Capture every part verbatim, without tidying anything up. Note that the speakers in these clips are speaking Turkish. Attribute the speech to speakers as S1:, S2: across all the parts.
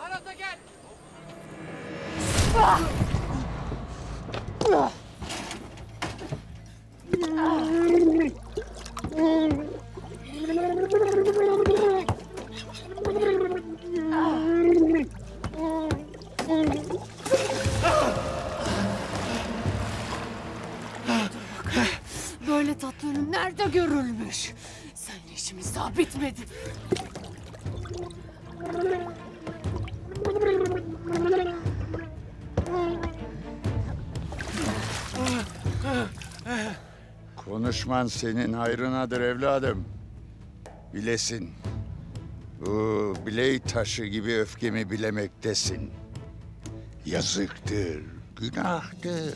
S1: Baharata gel.
S2: Böyle tatlı ölüm nerede görülmüş? Seninle işimiz daha bitmedi.
S3: Konuşman senin hayrınadır evladım. Bilesin. Bu bilek taşı gibi öfkemi bilemektesin. Yazıktır, günahtır.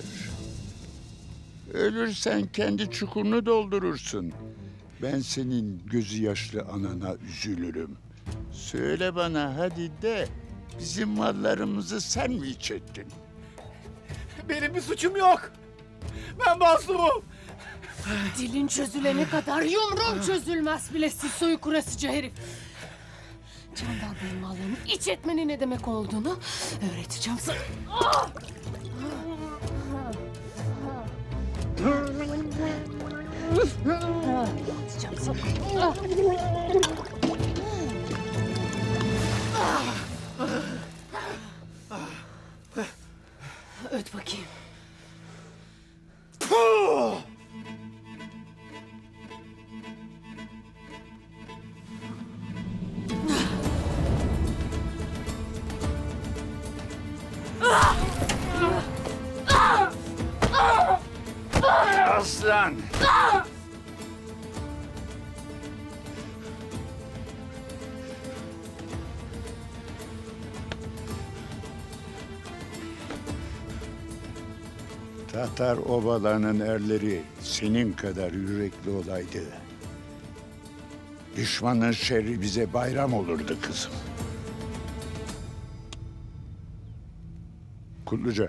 S3: Ölürsen kendi çukurunu doldurursun. Ben senin gözü yaşlı anana üzülürüm. Söyle bana hadi de, bizim mallarımızı sen mi iç ettin?
S1: Benim bir suçum yok. Ben masumum.
S2: Dilin çözülene kadar yumruğun çözülmez bilesin soykurasıcı herif. Candar Bey'in mallarını iç etmenin ne demek olduğunu öğreteceğim sana. Ah! Atacağım sana. Öt bakayım.
S3: Aslan! Tatar obalarının erleri senin kadar yürekli olaydı, düşmanın şerri bize bayram olurdu kızım. Kulluca.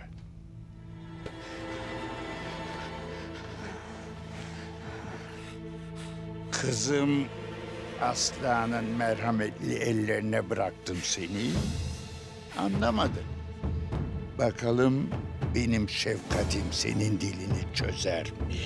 S3: Kızım Aslan'ın merhametli ellerine bıraktım seni. Anlamadın. Bakalım benim şefkatim senin dilini çözer mi?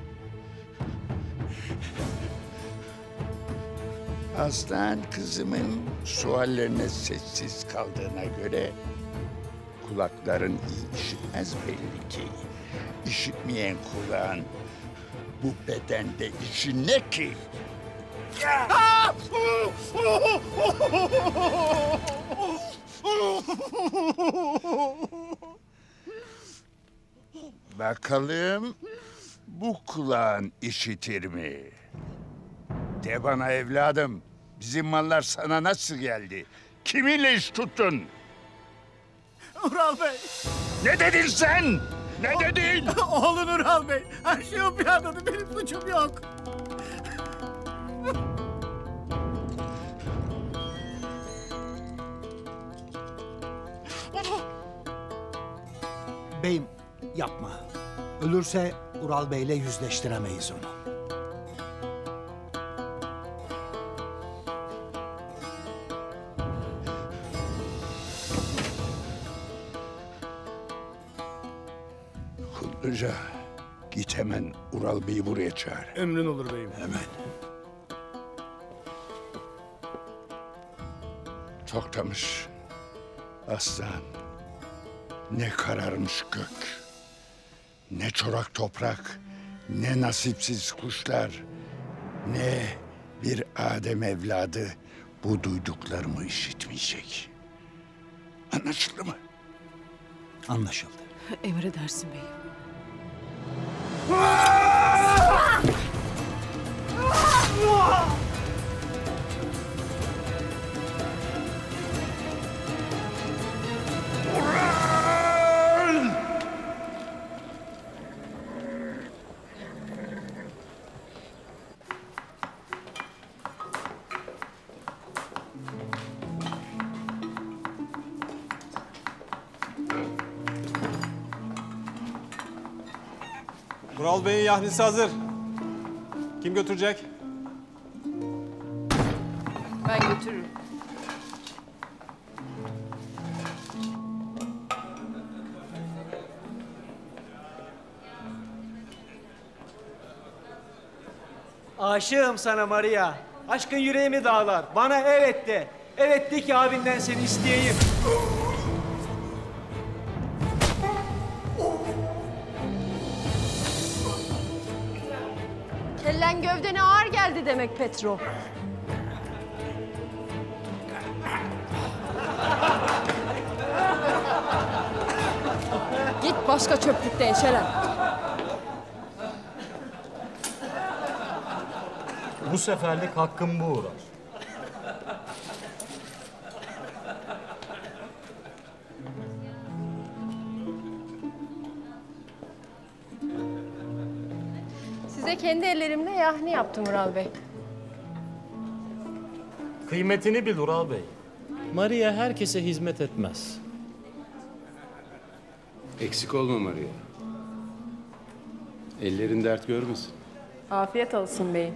S3: Aslan kızımın suallerine sessiz kaldığına göre kulakların iyi işitmez belli ki. İşitmeyen kulağın bu bedende işi ne ki? Bakalım bu kulağın işitir mi? De bana evladım, bizim mallar sana nasıl geldi? Kiminle iş tuttun?
S1: Ural Bey.
S3: Ne dedin sen? Ne dedin?
S1: Oğlun Ural Bey. Her şeyi o planladı. Benim suçum yok.
S4: Beyim yapma. Ölürse Ural Bey'le yüzleştiremeyiz onu.
S3: Kulluca, git hemen Ural Bey'i buraya çağır.
S1: Emrin olur beyim.
S3: Hemen. Toktamış. Aslan. Ne kararmış gök. Ne çorak toprak. Ne nasipsiz kuşlar. Ne bir Adem evladı bu duyduklarımı işitmeyecek. Anlaşıldı mı?
S4: Anlaşıldı.
S2: Emredersin beyim.
S5: Ural Bey'in yahnisi hazır. Kim götürecek?
S2: Ben götürürüm.
S6: Aşığım sana Maria. Aşkın yüreğimi dağlar. Bana evet de. Evet de ki abinden seni isteyeyim.
S7: Kellen gövdene ağır geldi demek Petro. Git başka çöplükte eşelen.
S8: Bu seferlik hakkım bu uğrar.
S7: Size kendi ellerimle yahni yaptım Ural Bey.
S8: Kıymetini bil Ural Bey. Maria herkese hizmet etmez.
S9: Eksik olma Maria. Ellerin dert görmesin.
S7: Afiyet olsun beyim.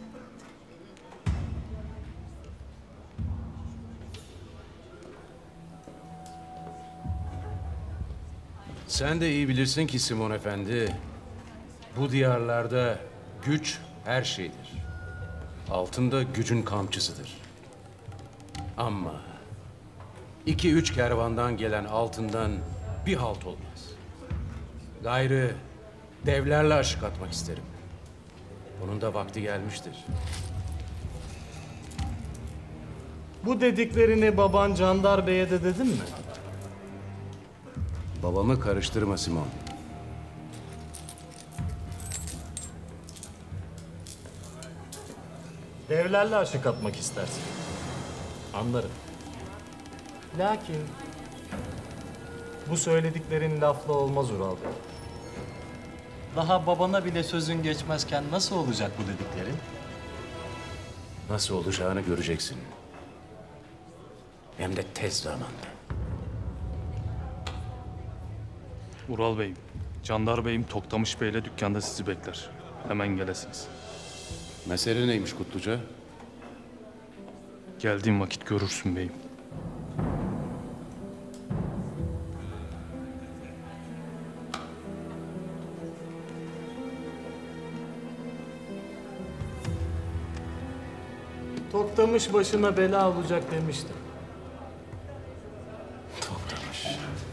S9: Sen de iyi bilirsin ki Simon Efendi, bu diyarlarda güç her şeydir. Altın da gücün kamçısıdır. Ama iki üç kervandan gelen altından bir halt olmaz. Gayrı devlerle aşık atmak isterim. Bunun da vakti gelmiştir.
S8: Bu dediklerini baban Candar Bey'e de dedin mi?
S9: Babamı karıştırma Simon.
S8: Devlerle aşık atmak istersin. Anlarım. Lakin bu söylediklerin lafla olmaz Ural Bey. Daha babana bile sözün geçmezken nasıl olacak bu dediklerin?
S9: Nasıl olacağını göreceksin. Hem de tez zamanda.
S10: Ural Bey'im, Candar Bey'im Toktamış Bey'le dükkanda sizi bekler. Hemen gelesiniz.
S9: Mesele neymiş Kutluca?
S10: Geldiğim vakit görürsün beyim.
S8: Toktamış başına bela olacak demiştim.
S9: Toktamış.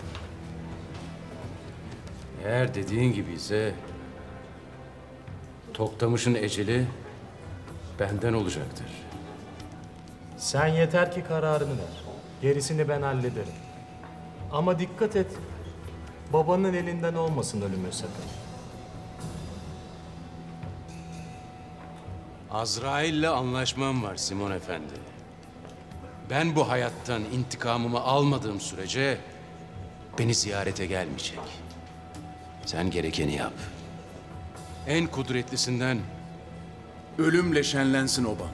S9: Eğer dediğin gibi ise Toktamış'ın eceli benden olacaktır.
S8: Sen yeter ki kararını ver. Gerisini ben hallederim. Ama dikkat et. Babanın elinden olmasın ölümü sakın.
S9: Azrail'le anlaşmam var Simon Efendi. Ben bu hayattan intikamımı almadığım sürece beni ziyarete gelmeyecek. Sen gerekeni yap. En kudretlisinden ölümle şenlensin obam.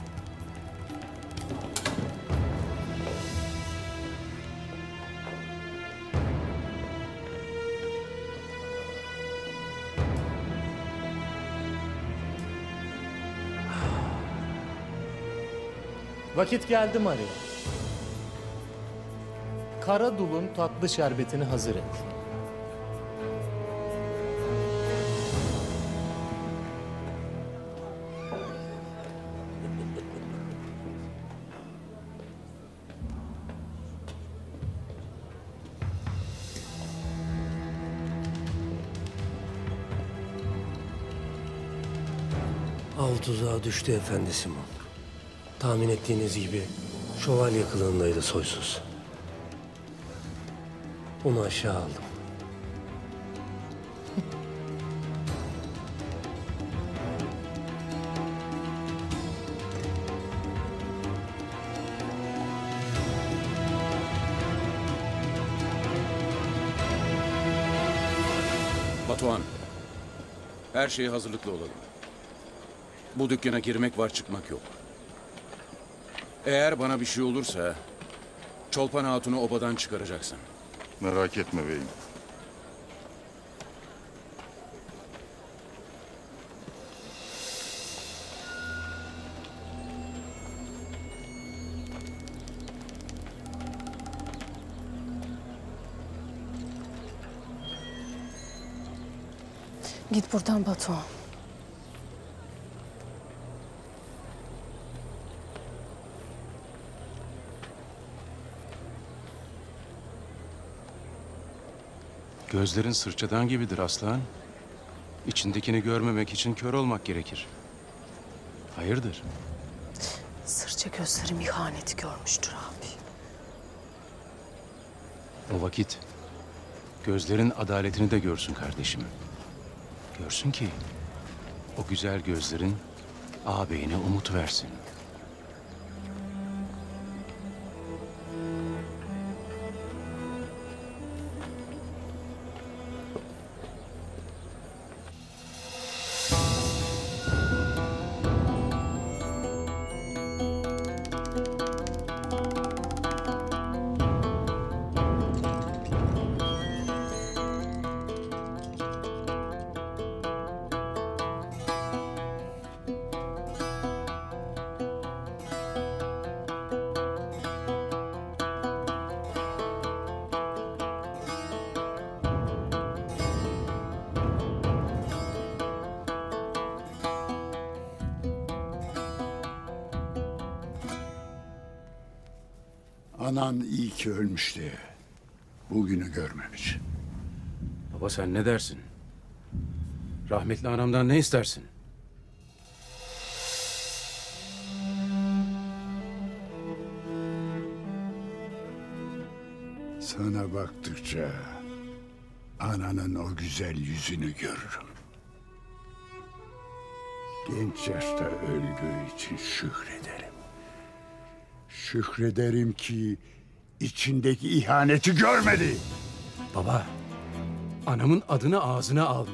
S8: Vakit geldi Maria. Karadul'un tatlı şerbetini hazır et.
S11: Av tuzağa düştü efendi Simon. Tahmin ettiğiniz gibi şövalye kılığındaydı soysuz. Onu aşağı aldım.
S9: Batuhan, her şeye hazırlıklı olalım. Bu dükkana girmek var, çıkmak yok. Eğer bana bir şey olursa Çolpan Hatun'u obadan çıkaracaksın.
S3: Merak etme beyim.
S2: Git buradan Batuhan.
S9: Gözlerin sırçadan gibidir aslan. İçindekini görmemek için kör olmak gerekir. Hayırdır?
S2: Sırça gözlerim ihaneti görmüştür abi.
S9: O vakit gözlerin adaletini de görsün kardeşim. Görsün ki o güzel gözlerin ağabeyine umut versin.
S3: Anan iyi ki ölmüştü. Bugünü görmemiş.
S9: Baba sen ne dersin? Rahmetli anamdan ne istersin?
S3: Sana baktıkça ananın o güzel yüzünü görürüm. Genç yaşta öldüğü için şükrederim. Şükrederim ki içindeki ihaneti görmedi.
S9: Baba, anamın adını ağzına alma.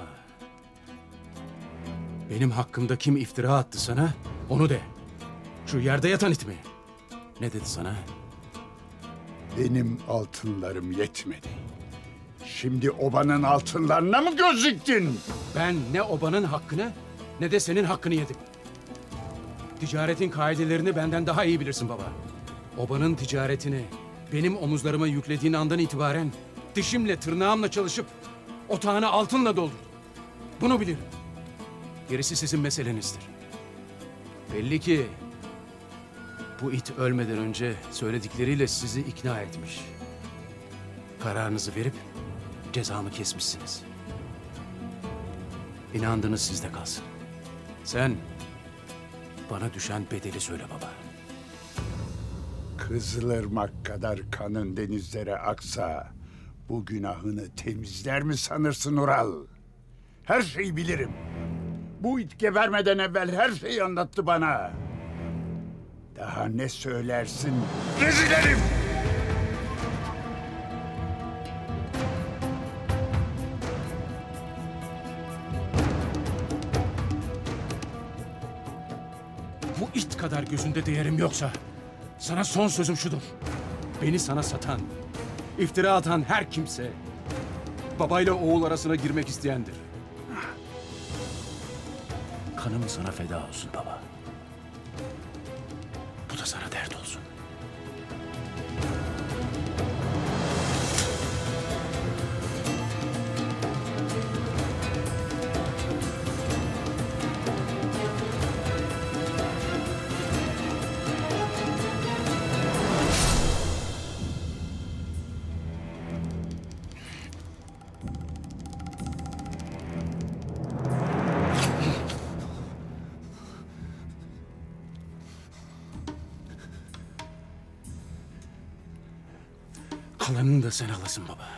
S9: Benim hakkımda kim iftira attı sana, onu de. Şu yerde yatan it mi? Ne dedi sana?
S3: Benim altınlarım yetmedi. Şimdi obanın altınlarına mı göz diktin?
S9: Ben ne obanın hakkını ne de senin hakkını yedim. Ticaretin kaidelerini benden daha iyi bilirsin baba. Obanın ticaretini benim omuzlarıma yüklediğin andan itibaren dişimle tırnağımla çalışıp otağını altınla doldurdum. Bunu bilirim. Gerisi sizin meselenizdir. Belli ki bu it ölmeden önce söyledikleriyle sizi ikna etmiş. Kararınızı verip cezamı kesmişsiniz. İnandığınız sizde kalsın. Sen bana düşen bedeli söyle baba.
S3: Kızılırmak kadar kanın denizlere aksa bu günahını temizler mi sanırsın Ural? Her şeyi bilirim. Bu it gebermeden evvel her şeyi anlattı bana. Daha ne söylersin rezil herif?
S9: Bu it kadar gözünde değerim yoksa sana son sözüm şudur. Beni sana satan, iftira atan her kimse babayla oğul arasına girmek isteyendir. Kanım sana feda olsun baba. Bu da sana dert olsun. Kalanını da sen alasın baba.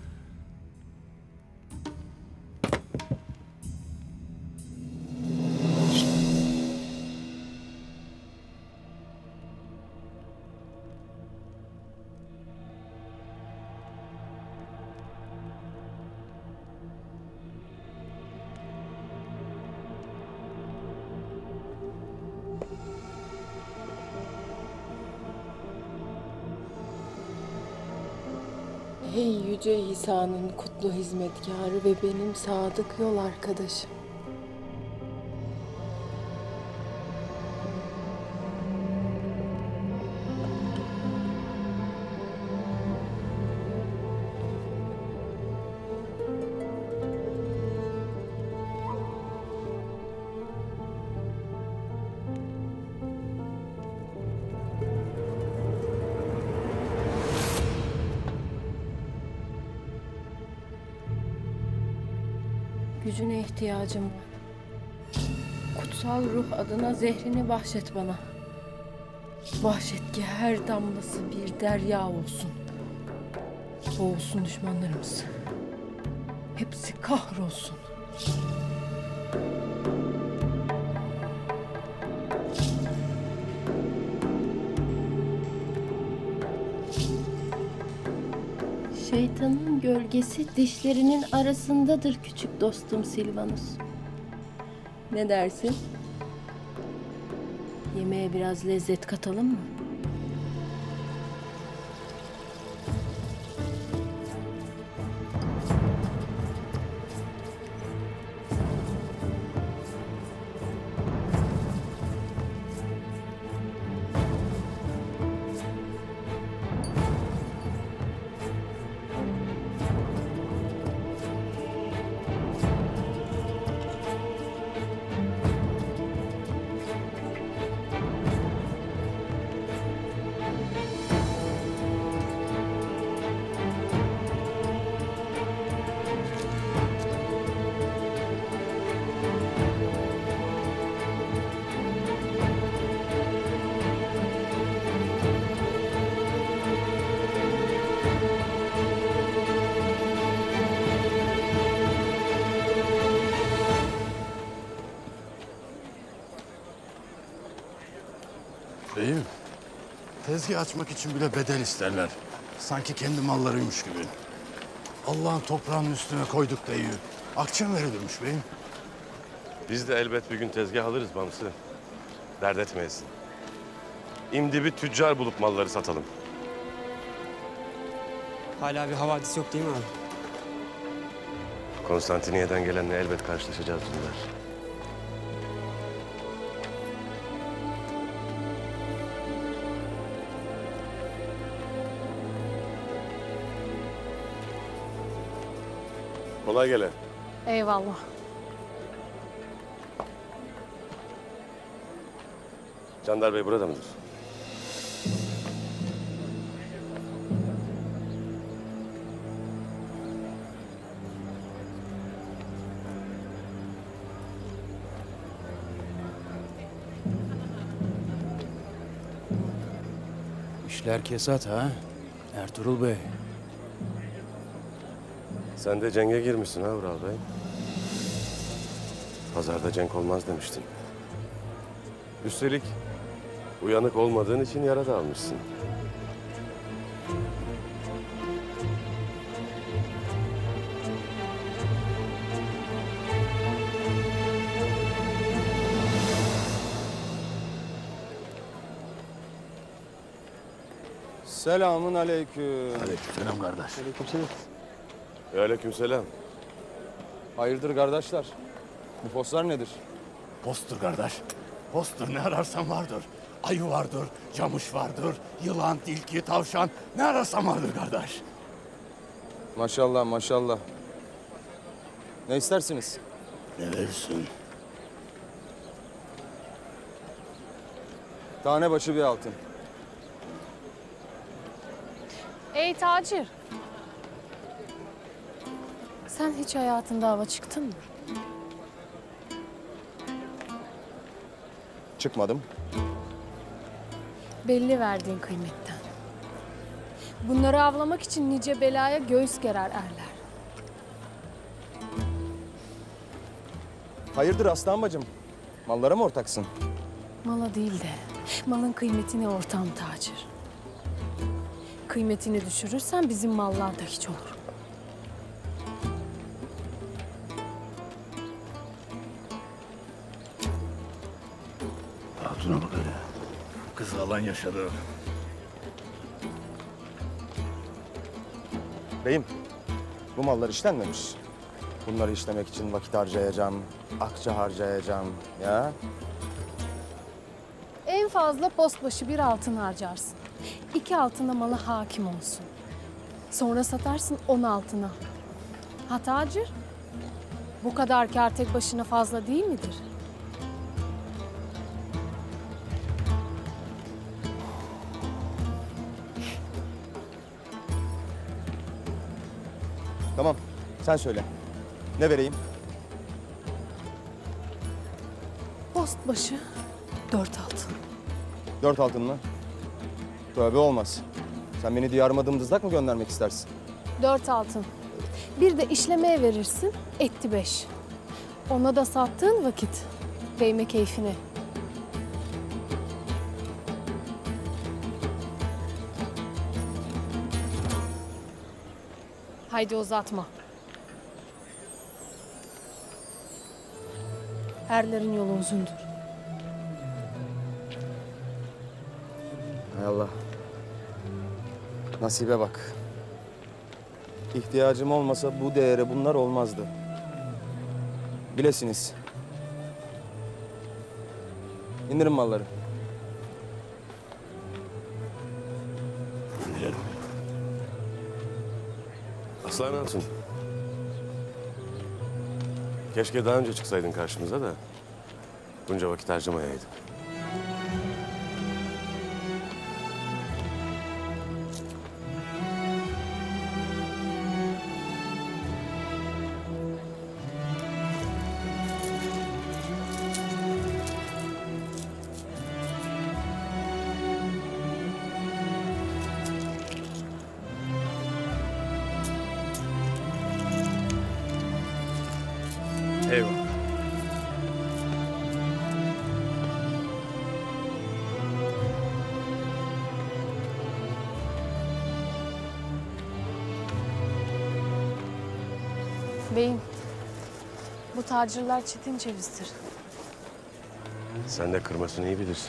S12: Ey Yüce İsa'nın kutlu hizmetkarı ve benim sadık yol arkadaşım. Gücüne ihtiyacım var. Kutsal ruh adına zehrini bahşet bana. Bahşet ki her damlası bir derya olsun. Boğulsun düşmanlarımız. Hepsi kahrolsun. Şeytanın gölgesi dişlerinin arasındadır küçük dostum Silvanus. Ne dersin? Yemeğe biraz lezzet katalım mı?
S3: Beyim, tezgah açmak için bile bedel isterler. Sanki kendi mallarıymış gibi. Allah'ın toprağının üstüne koyduk deyi. Akçem verilirmiş beyim.
S13: Biz de elbet bir gün tezgah alırız Bamsı. Dert etmeyiz. İmdi bir tüccar bulup malları satalım.
S6: Hala bir havadis yok değil mi abi?
S13: Konstantiniyye'den gelenle elbet karşılaşacağız bunlar. Kolay gele.
S2: Eyvallah.
S13: Candar Bey burada mıdır?
S9: İşler kesat ha, Ertuğrul Bey.
S13: Sen de cenge girmişsin ha Ertuğrul Bey. Pazarda cenk olmaz demiştin. Üstelik uyanık olmadığın için yara da almışsın.
S6: Selamun aleyküm.
S3: Aleykümselam kardeş.
S6: Aleykümselam.
S13: Aleykümselam.
S6: Hayırdır kardeşler? Bu postlar nedir?
S3: Posttur kardeş. Posttur, ne ararsan vardır. Ayı vardır, camış vardır, yılan, tilki, tavşan. Ne ararsan vardır kardeş.
S6: Maşallah maşallah. Ne istersiniz?
S3: Ne verirsin?
S6: Tane başı bir altın.
S2: Ey tacir. Sen hiç hayatında hava çıktın mı?
S6: Çıkmadım.
S2: Belli verdiğin kıymetten. Bunları avlamak için nice belaya göğüs gerer erler.
S6: Hayırdır aslan bacım? Mallara mı ortaksın?
S2: Mala değil de malın kıymetine ortağım tacir. Kıymetini düşürürsen bizim mallar da hiç olur.
S3: Hatuna bak hele. Kız alan yaşadı.
S6: Beyim, bu mallar işlenmemiş. Bunları işlemek için vakit harcayacağım, akçe harcayacağım ya.
S2: En fazla post başı bir altın harcarsın. İki altına mala hakim olsun. Sonra satarsın on altına. Ha tacir? Bu kadar kâr tek başına fazla değil midir?
S6: Tamam, sen söyle. Ne vereyim?
S2: Post başı dört altın.
S6: Dört altın mı? Tövbe olmaz. Sen beni diyarıma dımdızlak mı göndermek istersin?
S2: Dört altın. Bir de işlemeye verirsin, etti beş. Ona da sattığın vakit değme keyfine. Haydi uzatma. Erlerin yolu uzundur.
S6: Hay Allah. Nasibe bak. İhtiyacım olmasa bu değere bunlar olmazdı. Bilesiniz. İndirin malları.
S13: Aslan Hatun. Keşke daha önce çıksaydın karşımıza da bunca vakit harcamayaydık. Eyvallah.
S2: Beyim, bu tacirler çetin cevizdir.
S13: Sen de kırmasını iyi bilirsin.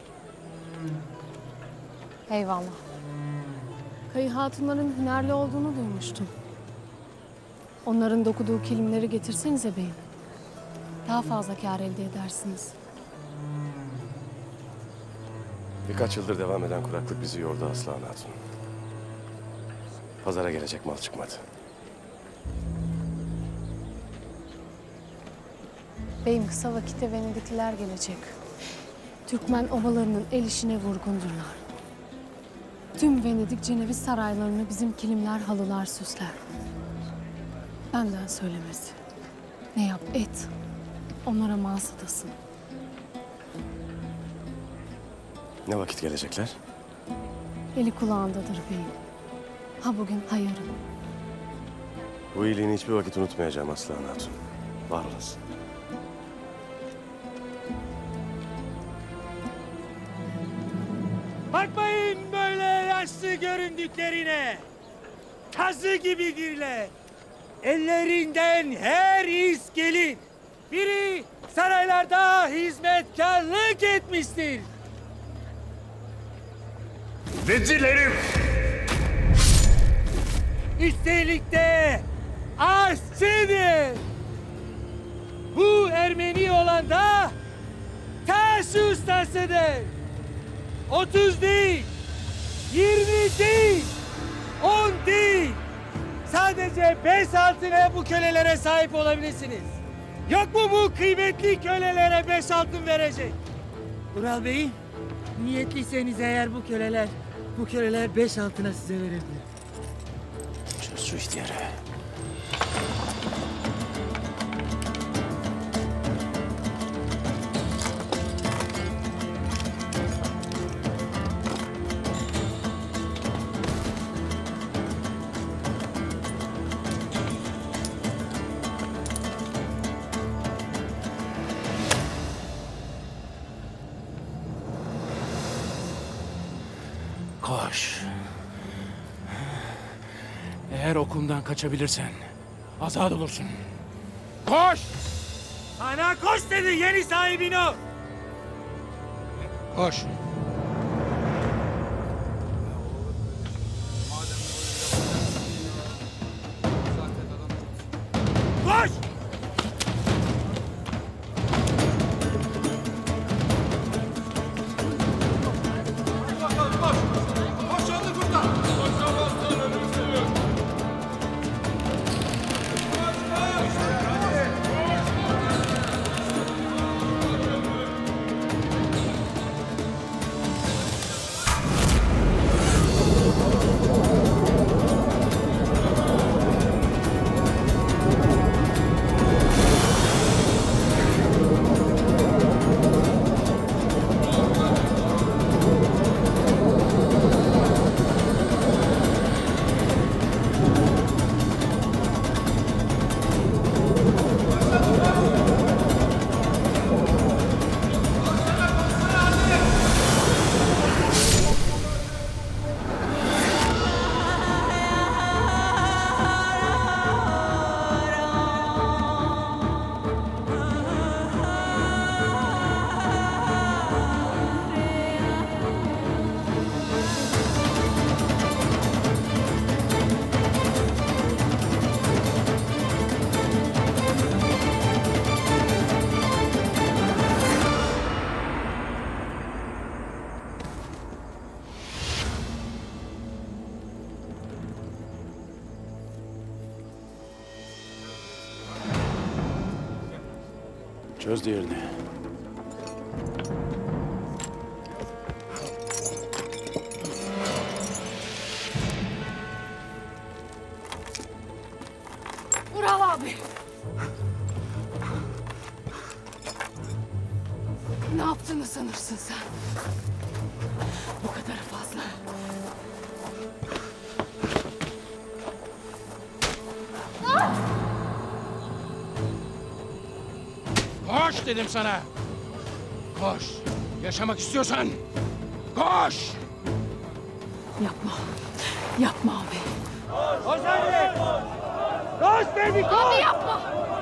S2: Eyvallah. Kayı hatunların hünerli olduğunu duymuştum. Onların dokuduğu kilimleri getirsenize beyim. Daha fazla kâr elde edersiniz.
S13: Birkaç yıldır devam eden kuraklık bizi yordu Aslan Hatun. Pazara gelecek mal çıkmadı.
S2: Beyim kısa vakitte Venedikliler gelecek. Türkmen obalarının el işine vurgundurlar. Tüm Venedik Ceneviz saraylarını bizim kilimler, halılar süsler. Benden söylemesi. Ne yap et, onlara mağazadasın.
S13: Ne vakit gelecekler?
S2: Eli kulağındadır beyim. Ha bugün, ha yarın.
S13: Bu iyiliğini hiçbir vakit unutmayacağım Aslan Hatun. Var olasın.
S14: Bakmayın böyle yaşlı göründüklerine. Kazı gibidirler. Ellerinden her iz gelir. Biri saraylarda hizmetkarlık etmiştir.
S3: Rezil herif!
S14: Üstelik de aşçıdır. Bu Ermeni olan da taş ustasıdır. Otuz değil, yirmi değil, on değil. Sadece beş altına bu kölelere sahip olabilirsiniz. Yok mu bu kıymetli kölelere beş altın verecek? Ural Bey, niyetliyseniz eğer bu köleler, bu köleler beş altına size verebilir.
S9: Çöz şu ihtiyarı. Koş. Eğer okumdan kaçabilirsen azat olursun. Koş!
S14: Sana koş dedi yeni sahibin o.
S9: Koş.
S14: Koş!
S9: Çöz diğerini.
S2: Ural abi. Ne yaptığını sanırsın sen? Bu kadar fazla.
S9: Koş dedim sana. Koş. Yaşamak istiyorsan koş.
S2: Yapma. Yapma abi.
S14: Koş hadi! Koş dedi koş!
S2: Abi yapma!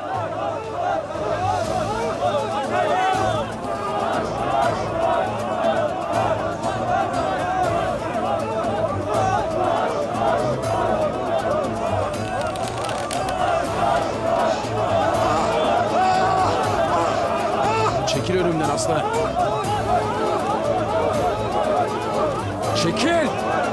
S9: Çekil önümden aslan. Çekil!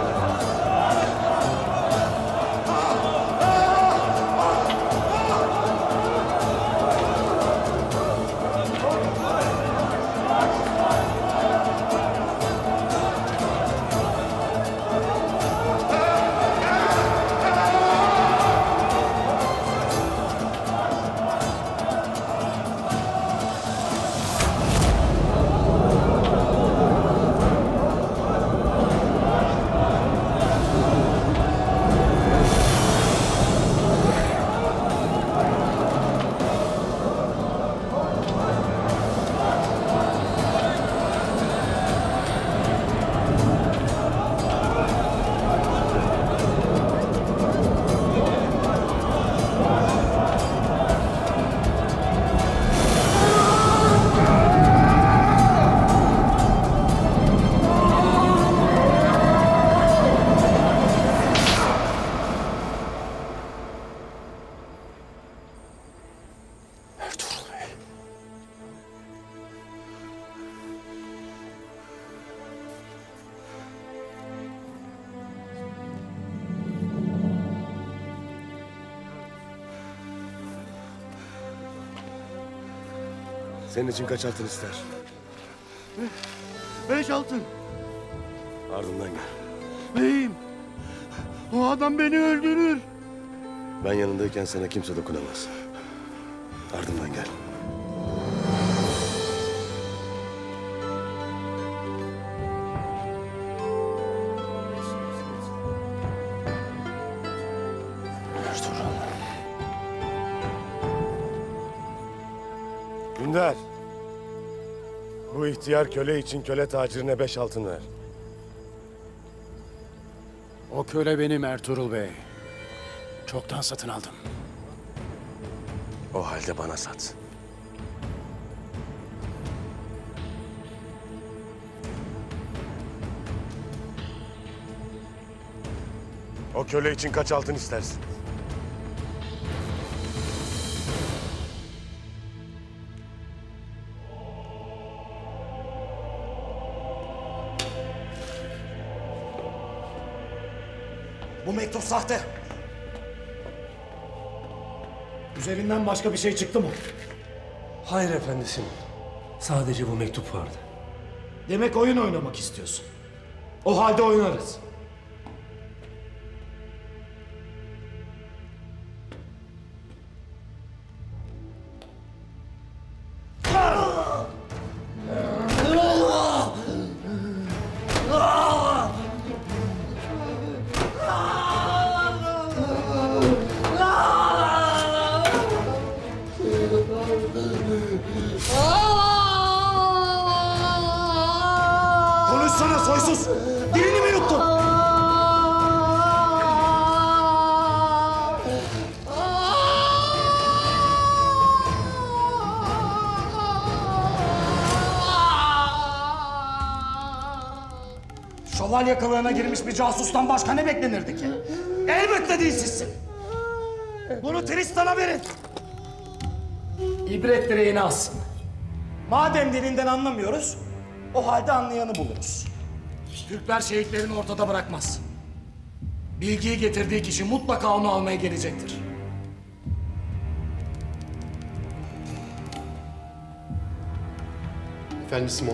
S9: Ertuğrul Bey.
S6: Senin için kaç altın ister?
S1: Beş altın.
S6: Ardından gel.
S1: Beyim. O adam beni öldürür.
S6: Ben yanındayken sana kimse dokunamaz. Ardından gel.
S9: Ertuğrul.
S6: Dündar. Bu ihtiyar köle için köle tacirine beş altın ver.
S9: O köle benim Ertuğrul Bey. Çoktan satın aldım.
S6: O halde bana sat. O köle için kaç altın istersin?
S4: Bu mektup sahte. Üzerinden başka bir şey çıktı mı?
S11: Hayır efendim. Sadece bu mektup vardı.
S4: Demek oyun oynamak istiyorsun. O halde oynarız. Konuşsana soysuz! Dilini mi yuttun? Şövalye kılığına girmiş bir casustan başka ne beklenirdi ki? Elbette dilsizsin. Bunu Tristan'a verin. İbret direğini alsın. Madem dilinden anlamıyoruz, o halde anlayanı buluruz. Türkler şehitlerini ortada bırakmaz. Bilgiyi getirdiği kişi mutlaka onu almaya gelecektir.
S15: Efendi Simon.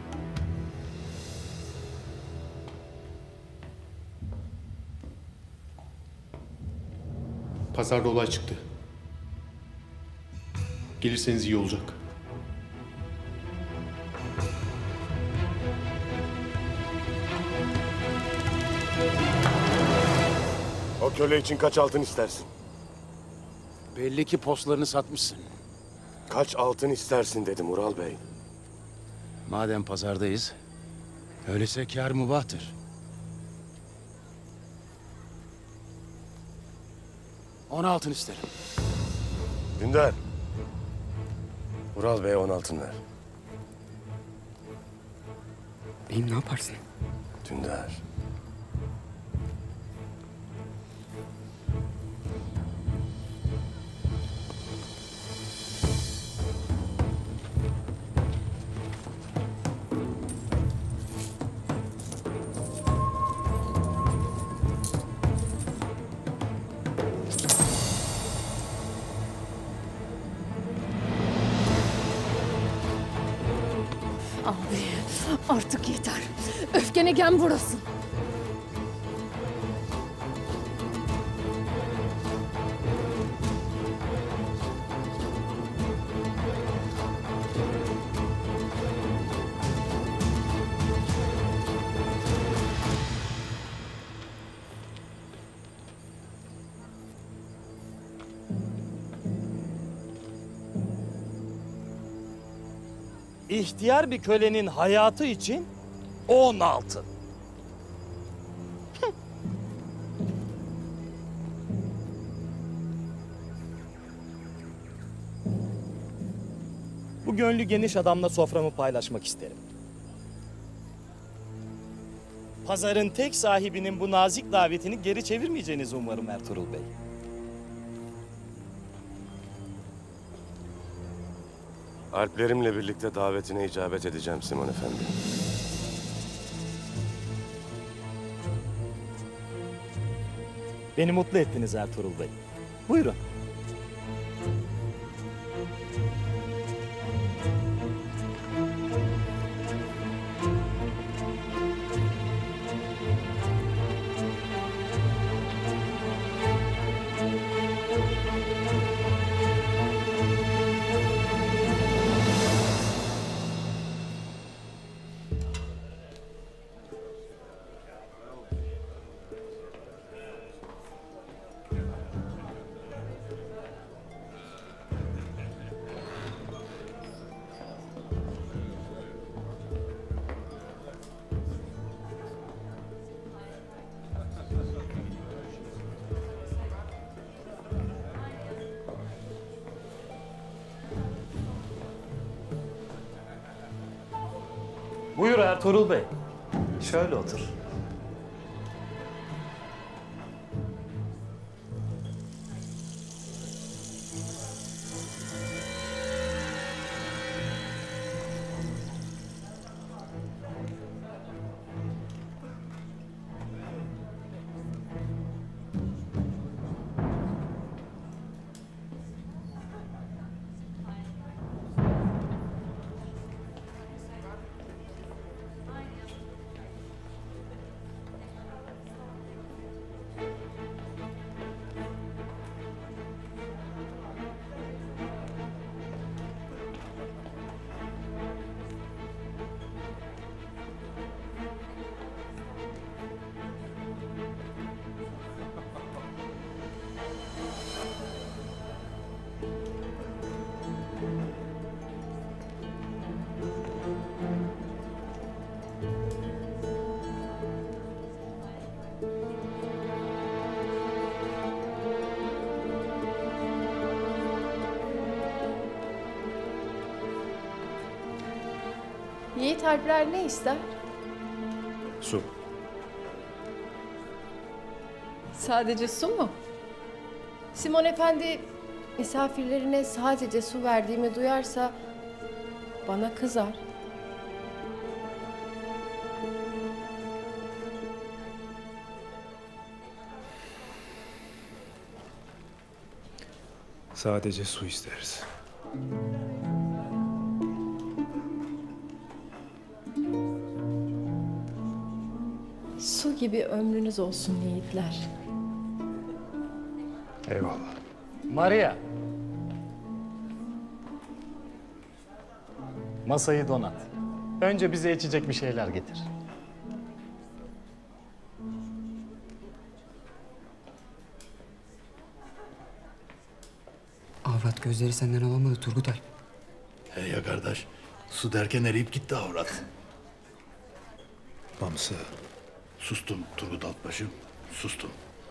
S15: Pazarda olay çıktı. Gelirseniz iyi olacak.
S13: O köle için kaç altın istersin?
S9: Belli ki postlarını satmışsın.
S13: Kaç altın istersin dedim Ural Bey.
S9: Madem pazardayız, öyleyse kâr mübahtır. On altın isterim.
S13: Dündar. Ural Bey'e on altın ver.
S11: Beyim ne yaparsın?
S13: Dündar.
S2: Abi artık yeter. Öfkene gem vurasın.
S4: İhtiyar bir kölenin hayatı için on altın. Bu gönlü geniş adamla soframı paylaşmak isterim. Pazarın tek sahibinin bu nazik davetini geri çevirmeyeceğinizi umarım Ertuğrul Bey.
S13: Alplerimle birlikte davetine icabet edeceğim Simon Efendi.
S4: Beni mutlu ettiniz Ertuğrul Bey. Buyurun. Buyur Ertuğrul Bey. Şöyle otur.
S7: Yiğit Alpler ne ister?
S13: Su.
S7: Sadece su mu? Simon Efendi misafirlerine sadece su verdiğimi duyarsa bana kızar.
S11: Sadece su isteriz.
S12: gibi ömrünüz olsun yiğitler.
S4: Eyvallah. Maria. Masayı donat. Önce bize içecek bir şeyler getir.
S16: Avrat gözleri senden alamadı Turgutay.
S17: He ya kardeş, su derken eriyip gitti avrat. Bamsı, sustum Turgut Altbaşım, sustum.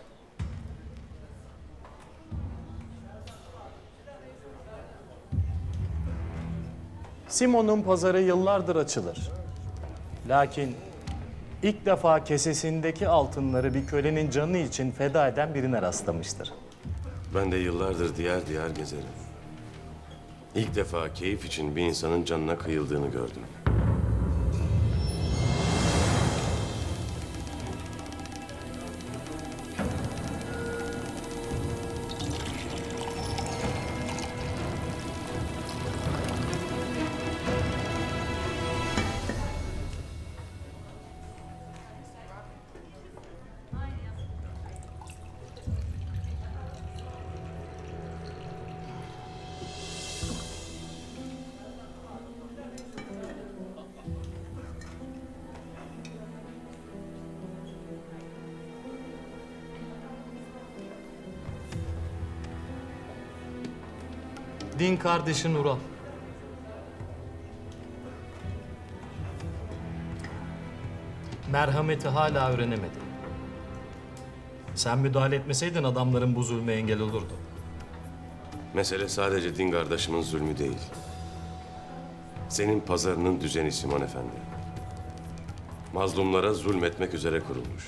S8: Simon'un pazarı yıllardır açılır. Lakin ilk defa kesesindeki altınları bir kölenin canı için feda eden birine rastlamıştır.
S13: Ben de yıllardır diyar diyar gezerim. İlk defa keyif için bir insanın canına kıyıldığını gördüm.
S8: Din kardeşin Ural. Merhameti hala öğrenemedi. Sen müdahale etmeseydin adamların bu zulme engel olurdu.
S13: Mesele sadece din kardeşimin zulmü değil. Senin pazarının düzeni Simon Efendi. Mazlumlara zulmetmek üzere kurulmuş.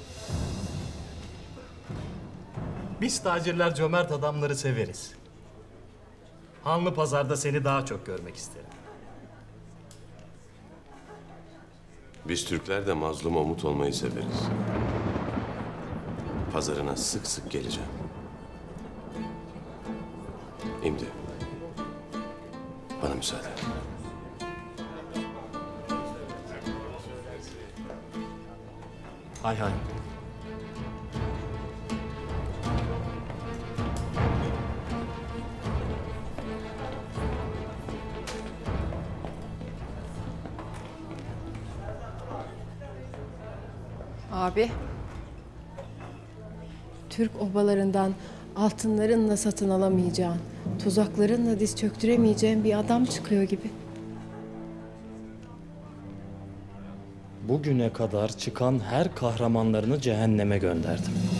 S8: Biz tacirler cömert adamları severiz. Hanlı pazarda seni daha çok görmek isterim.
S13: Biz Türkler de mazluma umut olmayı severiz. Pazarına sık sık geleceğim. Şimdi bana müsaade.
S8: Hay hay.
S12: Abi, Türk obalarından altınlarınla satın alamayacağın, tuzaklarınla diz çöktüremeyeceğin bir adam çıkıyor gibi.
S8: Bugüne kadar çıkan her kahramanlarını cehenneme gönderdim.